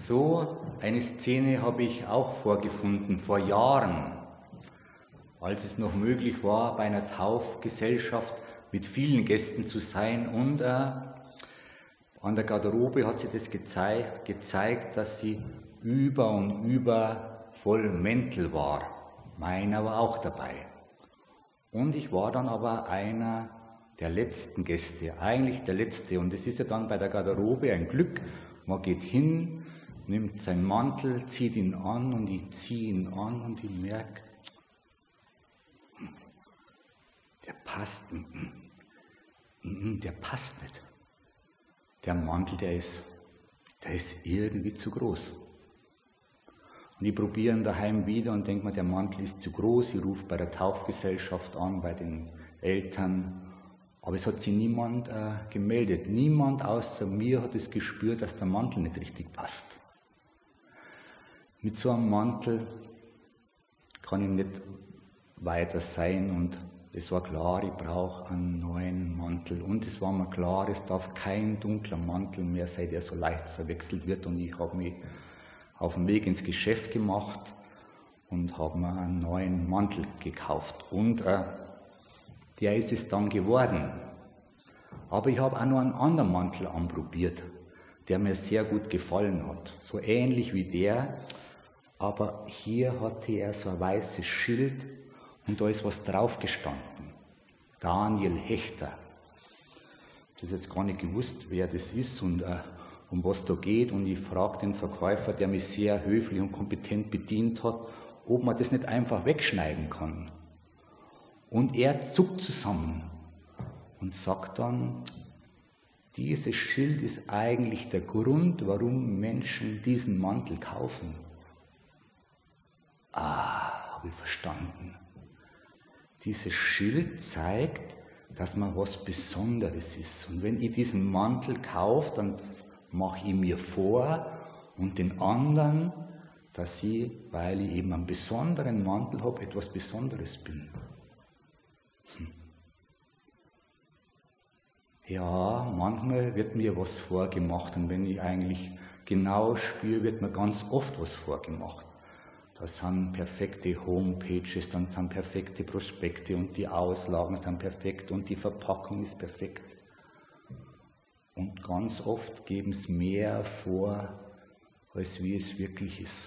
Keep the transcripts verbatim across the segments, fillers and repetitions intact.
So eine Szene habe ich auch vorgefunden, vor Jahren, als es noch möglich war, bei einer Taufgesellschaft mit vielen Gästen zu sein. Und äh, an der Garderobe hat sich das gezei gezeigt, dass sie über und über voll Mäntel war. Meiner war auch dabei. Und ich war dann aber einer der letzten Gäste, eigentlich der letzte. Und es ist ja dann bei der Garderobe ein Glück. Man geht hin, nimmt seinen Mantel, zieht ihn an und ich ziehe ihn an und ich merke, der passt, der passt nicht. Der Mantel, der ist, der ist irgendwie zu groß. Und ich probiere ihn daheim wieder und denke mir, der Mantel ist zu groß. Ich rufe bei der Taufgesellschaft an, bei den Eltern. Aber es hat sich niemand äh, gemeldet. Niemand außer mir hat es gespürt, dass der Mantel nicht richtig passt. Mit so einem Mantel kann ich nicht weiter sein und es war klar, ich brauche einen neuen Mantel. Und es war mir klar, es darf kein dunkler Mantel mehr sein, der so leicht verwechselt wird. Und ich habe mich auf den Weg ins Geschäft gemacht und habe mir einen neuen Mantel gekauft. Und äh, der ist es dann geworden. Aber ich habe auch noch einen anderen Mantel anprobiert, der mir sehr gut gefallen hat. So ähnlich wie der, aber hier hatte er so ein weißes Schild und da ist was drauf gestanden. Daniel Hechter. Ich habe jetzt gar nicht gewusst, wer das ist und äh, um was da geht. Und ich frage den Verkäufer, der mich sehr höflich und kompetent bedient hat, ob man das nicht einfach wegschneiden kann. Und er zuckt zusammen und sagt dann, dieses Schild ist eigentlich der Grund, warum Menschen diesen Mantel kaufen. Ah, habe ich verstanden. Dieses Schild zeigt, dass man was Besonderes ist. Und wenn ich diesen Mantel kaufe, dann mache ich mir vor und den anderen, dass ich, weil ich eben einen besonderen Mantel habe, etwas Besonderes bin. Hm. Ja, manchmal wird mir was vorgemacht und wenn ich eigentlich genau spüre, wird mir ganz oft was vorgemacht. Da sind perfekte Homepages, dann sind perfekte Prospekte und die Auslagen sind perfekt und die Verpackung ist perfekt. Und ganz oft geben es mehr vor, als wie es wirklich ist.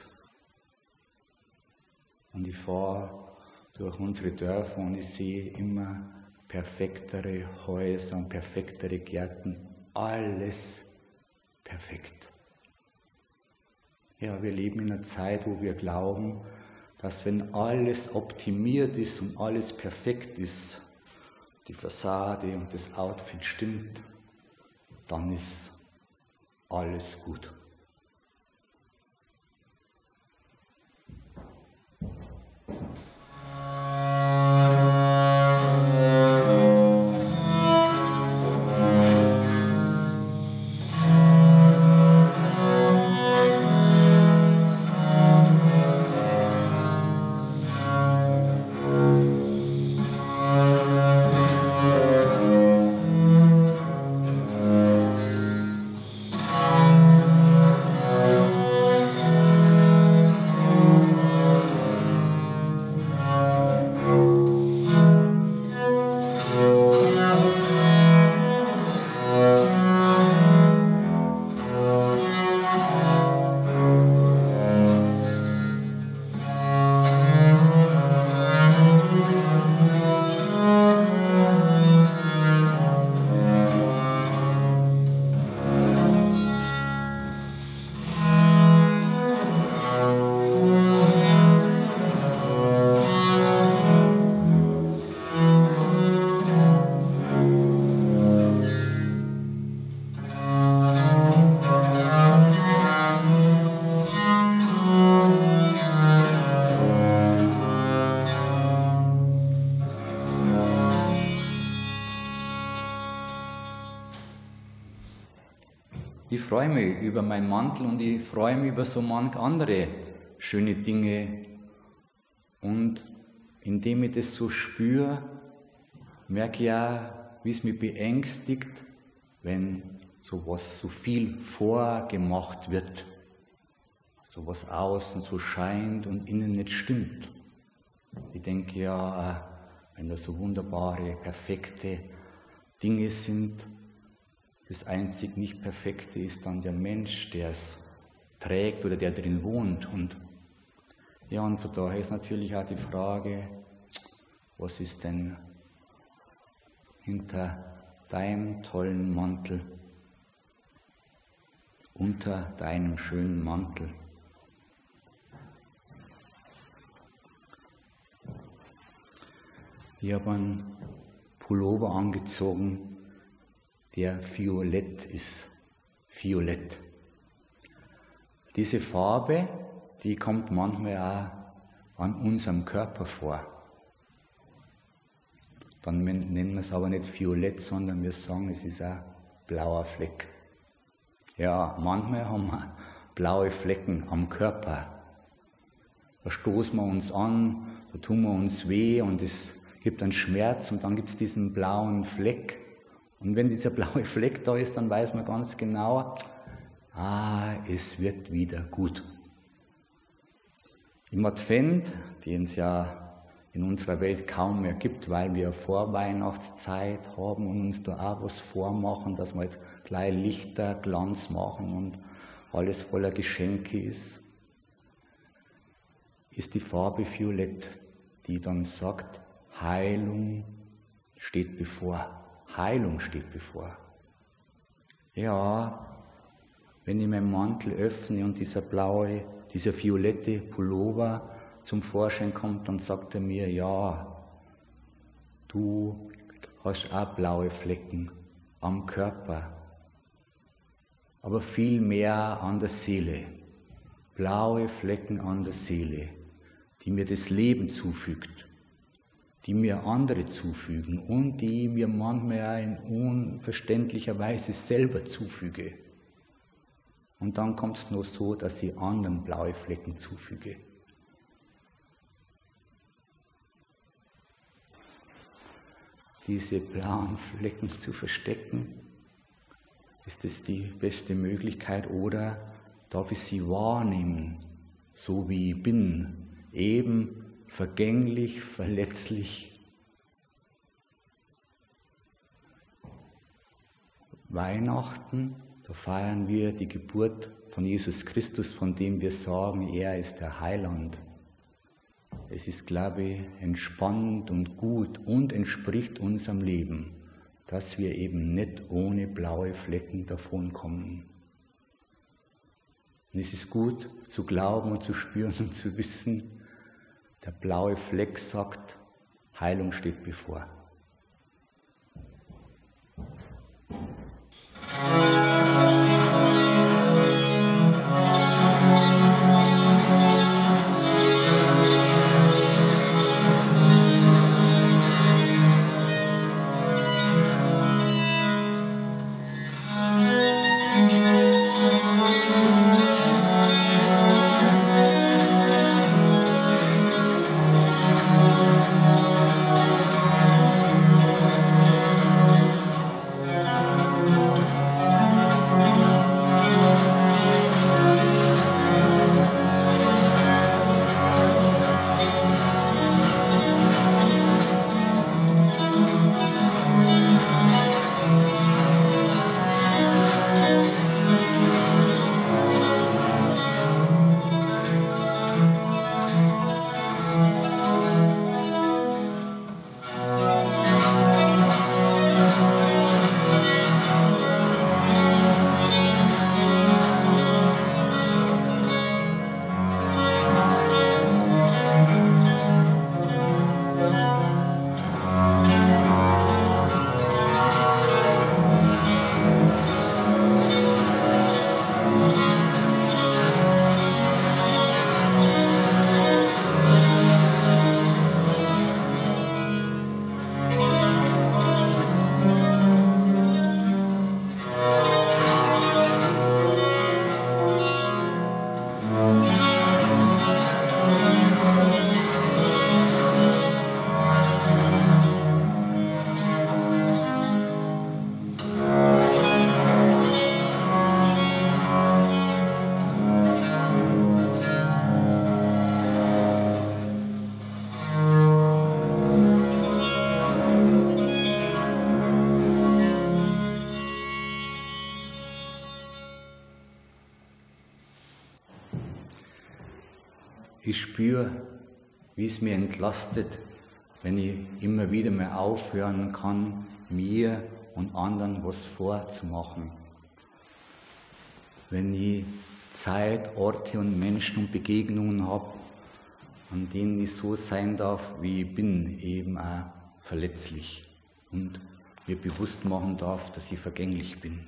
Und ich fahre durch unsere Dörfer und ich sehe immer perfektere Häuser und perfektere Gärten. Alles perfekt. Ja, wir leben in einer Zeit, wo wir glauben, dass wenn alles optimiert ist und alles perfekt ist, die Fassade und das Outfit stimmt, dann ist alles gut. Ich freue mich über meinen Mantel und ich freue mich über so manch andere schöne Dinge. Und indem ich das so spüre, merke ich auch, wie es mich beängstigt, wenn sowas so viel vorgemacht wird. so was außen so scheint und innen nicht stimmt. Ich denke ja, wenn da so wunderbare, perfekte Dinge sind, das einzig nicht Perfekte ist dann der Mensch, der es trägt oder der drin wohnt. Und ja, und von daher ist natürlich auch die Frage, was ist denn hinter deinem tollen Mantel, unter deinem schönen Mantel? Ich habe einen Pullover angezogen, der violett ist. Violett. Diese Farbe, die kommt manchmal auch an unserem Körper vor. Dann nennen wir es aber nicht violett, sondern wir sagen, es ist ein blauer Fleck. Ja, manchmal haben wir blaue Flecken am Körper. Da stoßen wir uns an, da tun wir uns weh und es gibt einen Schmerz und dann gibt es diesen blauen Fleck. Und wenn dieser blaue Fleck da ist, dann weiß man ganz genau, ah, es wird wieder gut. Im Advent, den es ja in unserer Welt kaum mehr gibt, weil wir Vorweihnachtszeit haben und uns da auch was vormachen, dass wir halt gleich Lichter, Glanz machen und alles voller Geschenke ist, ist die Farbe violett, die dann sagt, Heilung steht bevor. Heilung steht bevor. Ja, wenn ich meinen Mantel öffne und dieser blaue, dieser violette Pullover zum Vorschein kommt, dann sagt er mir, ja, du hast auch blaue Flecken am Körper, aber viel mehr an der Seele. Blaue Flecken an der Seele, die mir das Leben zufügt, die mir andere zufügen und die mir manchmal in unverständlicher Weise selber zufüge. Und dann kommt es nur so, dass ich anderen blaue Flecken zufüge. Diese blauen Flecken zu verstecken, ist das die beste Möglichkeit, oder darf ich sie wahrnehmen, so wie ich bin, eben vergänglich, verletzlich. Weihnachten, da feiern wir die Geburt von Jesus Christus, von dem wir sagen, er ist der Heiland. Es ist, glaube ich, entspannend und gut und entspricht unserem Leben, dass wir eben nicht ohne blaue Flecken davonkommen. Und es ist gut zu glauben und zu spüren und zu wissen, der blaue Fleck sagt, Heilung steht bevor. Ich spüre, wie es mir entlastet, wenn ich immer wieder mal aufhören kann, mir und anderen was vorzumachen. Wenn ich Zeit, Orte und Menschen und Begegnungen habe, an denen ich so sein darf, wie ich bin, eben auch verletzlich und mir bewusst machen darf, dass ich vergänglich bin.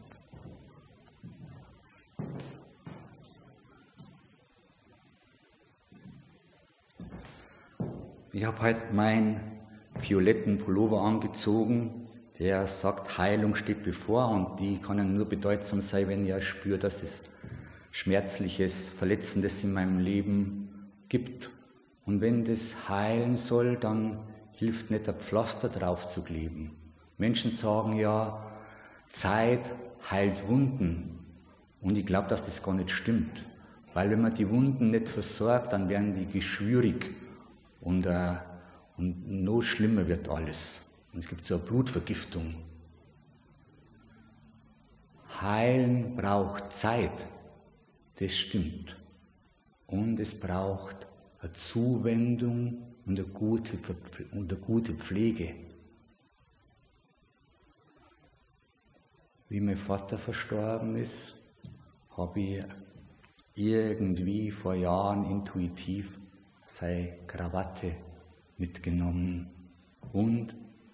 Ich habe heute meinen violetten Pullover angezogen, der sagt, Heilung steht bevor, und die kann ja nur bedeutsam sein, wenn ich auch spüre, dass es Schmerzliches, Verletzendes in meinem Leben gibt. Und wenn das heilen soll, dann hilft nicht, ein Pflaster drauf zu kleben. Menschen sagen ja, Zeit heilt Wunden. Und ich glaube, dass das gar nicht stimmt. Weil wenn man die Wunden nicht versorgt, dann werden die geschwürig. Und, äh, und noch schlimmer wird alles. Und es gibt so eine Blutvergiftung. Heilen braucht Zeit, das stimmt. Und es braucht eine Zuwendung und eine gute, und eine gute Pflege. Wie mein Vater verstorben ist, habe ich irgendwie vor Jahren intuitiv seine Krawatte mitgenommen und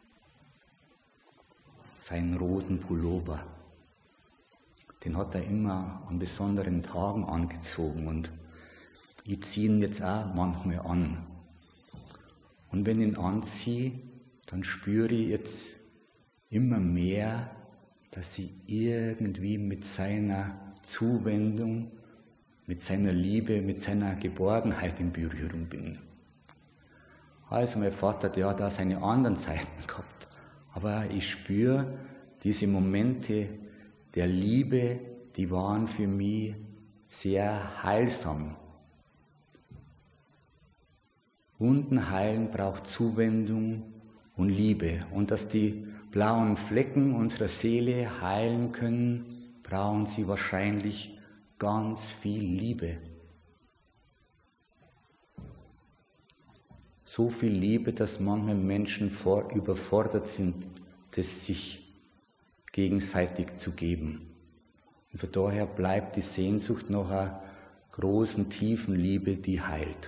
seinen roten Pullover. Den hat er immer an besonderen Tagen angezogen und ich ziehe ihn jetzt auch manchmal an. Und wenn ich ihn anziehe, dann spüre ich jetzt immer mehr, dass ich irgendwie mit seiner Zuwendung, mit seiner Liebe, mit seiner Geborgenheit in Berührung bin. Also mein Vater, der hat auch seine anderen Seiten gehabt, aber ich spüre diese Momente der Liebe, die waren für mich sehr heilsam. Wunden heilen braucht Zuwendung und Liebe, und dass die blauen Flecken unserer Seele heilen können, brauchen sie wahrscheinlich ganz viel Liebe. So viel Liebe, dass manche Menschen vor, überfordert sind, das sich gegenseitig zu geben. Und von daher bleibt die Sehnsucht nach einer großen, tiefen Liebe, die heilt.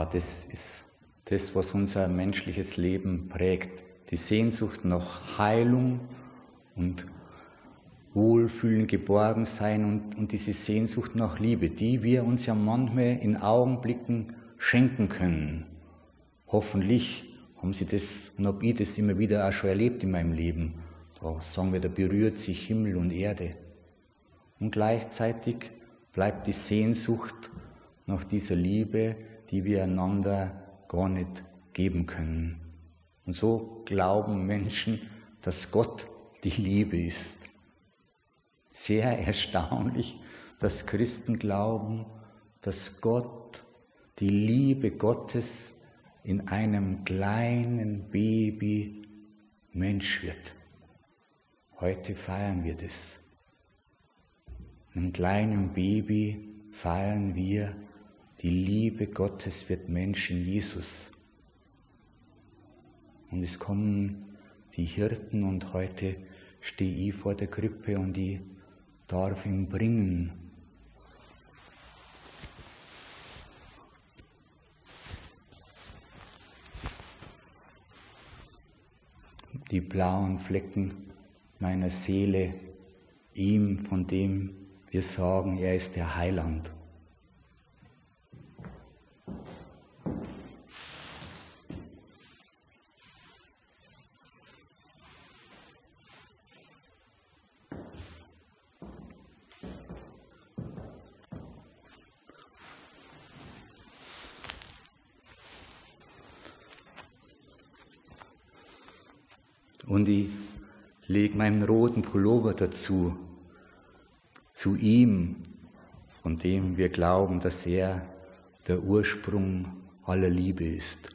ja, das ist das, was unser menschliches Leben prägt. Die Sehnsucht nach Heilung und Wohlfühlen, Geborgensein und, und diese Sehnsucht nach Liebe, die wir uns ja manchmal in Augenblicken schenken können. Hoffentlich haben Sie das und habe ich das immer wieder auch schon erlebt in meinem Leben. Da sagen wir, da berührt sich Himmel und Erde. Und gleichzeitig bleibt die Sehnsucht nach dieser Liebe, die wir einander gar nicht geben können. Und so glauben Menschen, dass Gott die Liebe ist. Sehr erstaunlich, dass Christen glauben, dass Gott, die Liebe Gottes, in einem kleinen Baby Mensch wird. Heute feiern wir das. In einem kleinen Baby feiern wir, die Liebe Gottes wird Mensch in Jesus. Und es kommen die Hirten und heute stehe ich vor der Krippe und ich darf ihn bringen. Die blauen Flecken meiner Seele, ihm, von dem wir sagen, er ist der Heiland. Und ich lege meinen roten Pullover dazu, zu ihm, von dem wir glauben, dass er der Ursprung aller Liebe ist.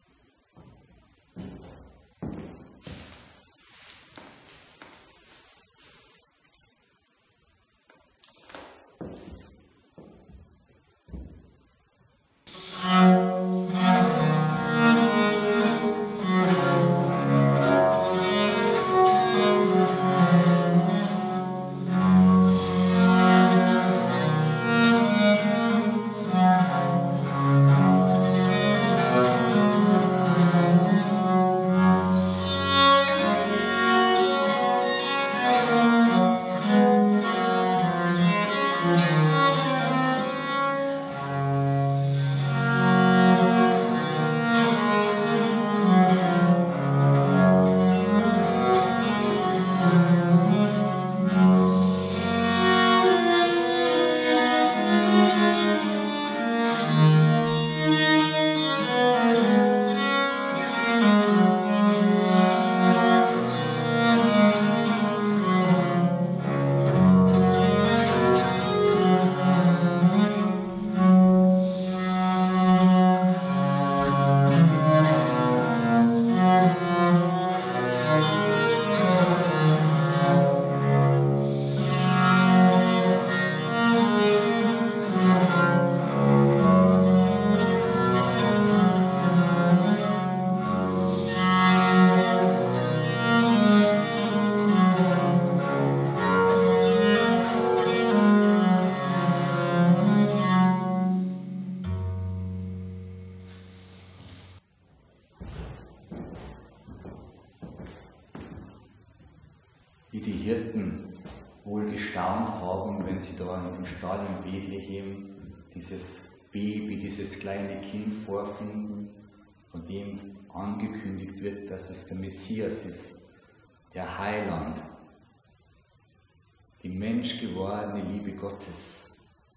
Wie die Hirten wohl gestaunt haben, wenn sie da in dem Stall in Bethlehem dieses Baby, dieses kleine Kind vorfinden, von dem angekündigt wird, dass es der Messias ist, der Heiland, die menschgewordene Liebe Gottes.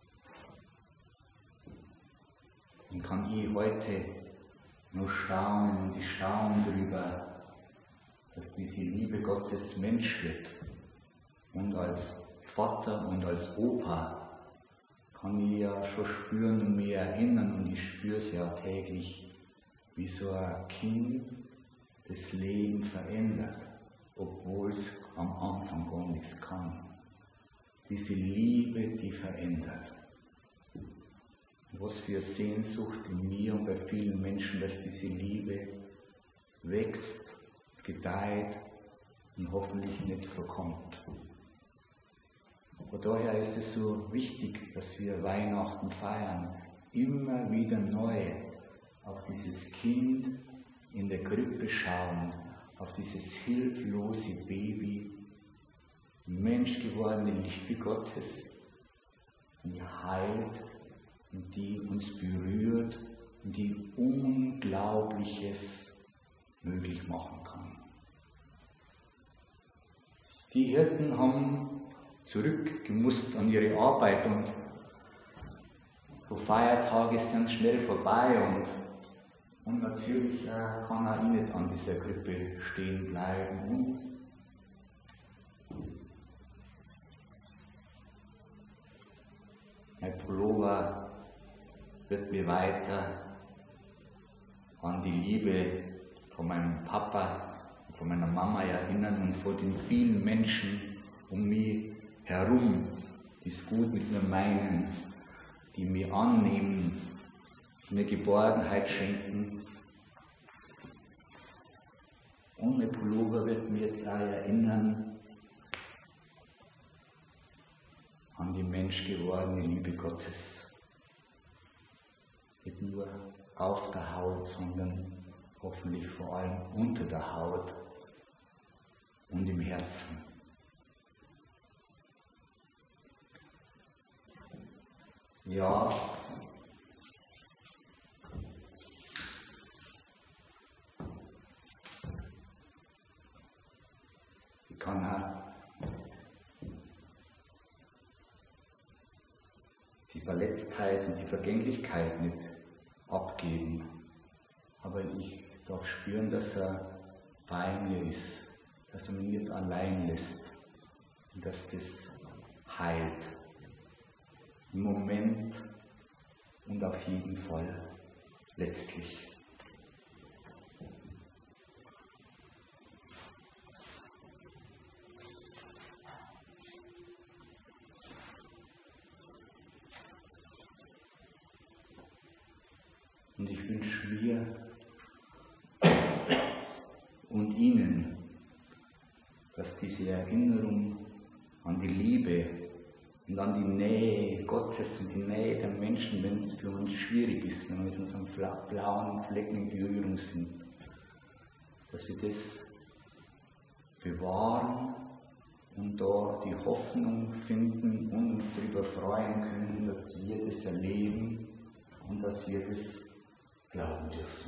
Und kann ich heute nur staunen und ich staune darüber, dass diese Liebe Gottes Mensch wird. Und als Vater und als Opa kann ich ja schon spüren und mich erinnern, und ich spüre es ja täglich, wie so ein Kind das Leben verändert, obwohl es am Anfang gar nichts kann. Diese Liebe, die verändert. Und was für eine Sehnsucht in mir und bei vielen Menschen, dass diese Liebe wächst, gedeiht und hoffentlich nicht verkommt. Und daher ist es so wichtig, dass wir Weihnachten feiern, immer wieder neu, auf dieses Kind in der Krippe schauend, auf dieses hilflose Baby, menschgewordene Liebe Gottes, die heilt und die uns berührt und die Unglaubliches möglich machen kann. Die Hirten haben zurückgemusst an ihre Arbeit und so Feiertage sind schnell vorbei und, und natürlich äh, kann auch ich nicht an dieser Krippe stehen bleiben und mein Pullover wird mir weiter an die Liebe von meinem Papa und von meiner Mama erinnern und vor den vielen Menschen um mich herum, die es gut mit mir meinen, die mich annehmen, mir Geborgenheit schenken. Und mein Pullover wird mir jetzt auch erinnern an die menschgewordene Liebe Gottes. Nicht nur auf der Haut, sondern hoffentlich vor allem unter der Haut und im Herzen. Ja, ich kann auch die Verletztheit und die Vergänglichkeit nicht abgeben, aber ich darf spüren, dass er bei mir ist, dass er mich nicht allein lässt und dass das heilt. Im Moment und auf jeden Fall letztlich. Und ich wünsche mir und Ihnen, dass diese Erinnerung an die Liebe und an die Nähe Gottes und die Nähe der Menschen, wenn es für uns schwierig ist, wenn wir mit unseren blauen Flecken in Berührung sind, dass wir das bewahren und da die Hoffnung finden und uns darüber freuen können, dass wir das erleben und dass wir das glauben dürfen.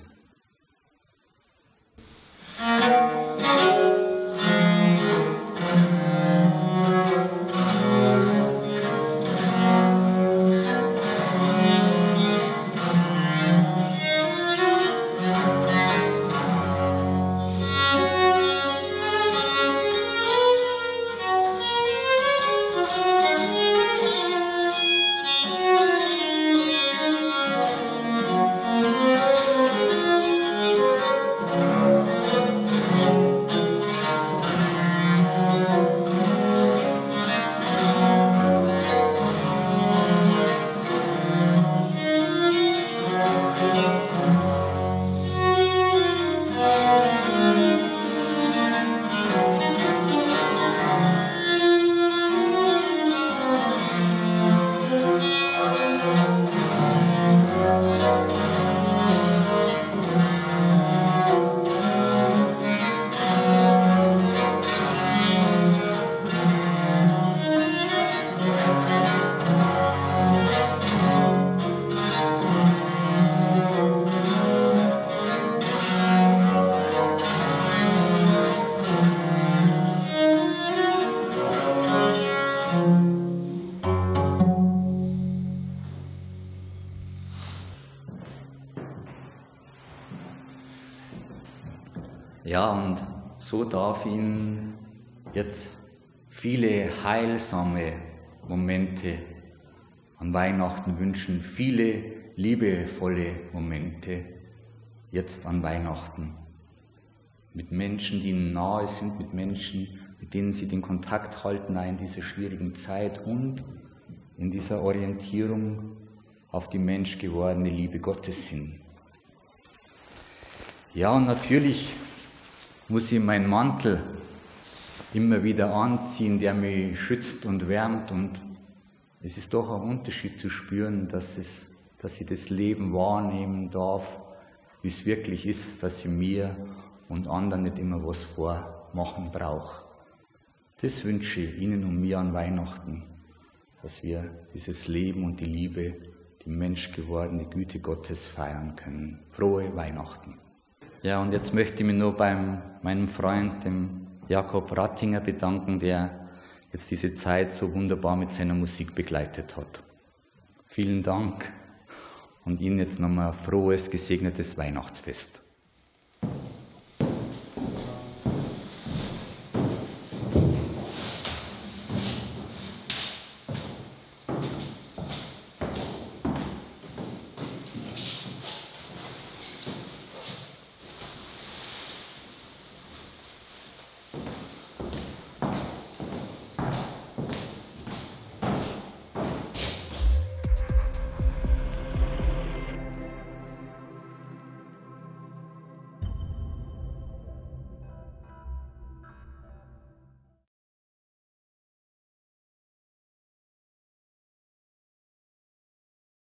Ja, und so darf Ihnen jetzt viele heilsame Momente an Weihnachten wünschen, viele liebevolle Momente jetzt an Weihnachten. Mit Menschen, die Ihnen nahe sind, mit Menschen, mit denen Sie den Kontakt halten in dieser schwierigen Zeit und in dieser Orientierung auf die menschgewordene Liebe Gottes hin. Ja, und natürlich muss ich meinen Mantel immer wieder anziehen, der mich schützt und wärmt, und es ist doch ein Unterschied zu spüren, dass, es, dass ich das Leben wahrnehmen darf wie es wirklich ist, dass ich mir und anderen nicht immer was vormachen brauche. Das wünsche ich Ihnen und mir an Weihnachten, dass wir dieses Leben und die Liebe, die menschgewordene Güte Gottes feiern können. Frohe Weihnachten. Ja, und jetzt möchte ich mich nur bei meinem Freund, dem Jakob Rattinger, bedanken, der jetzt diese Zeit so wunderbar mit seiner Musik begleitet hat. Vielen Dank und Ihnen jetzt nochmal ein frohes, gesegnetes Weihnachtsfest.